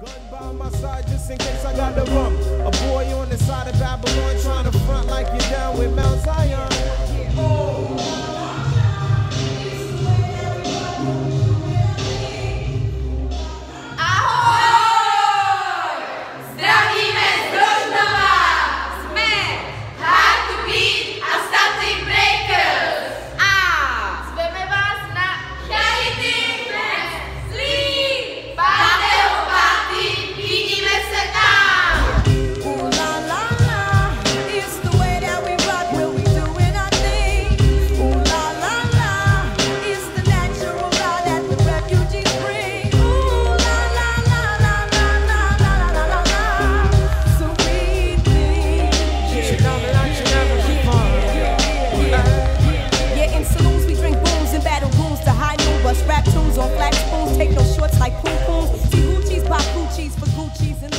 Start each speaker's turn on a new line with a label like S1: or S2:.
S1: Gun by my side just in case I got the rum. A boy on the side of Babylon trying to front like you're down with Mount Zion.
S2: Rap tunes on flat spoons, take no shorts like poom poom. See Gucci's pop Gucci's for Gucci's and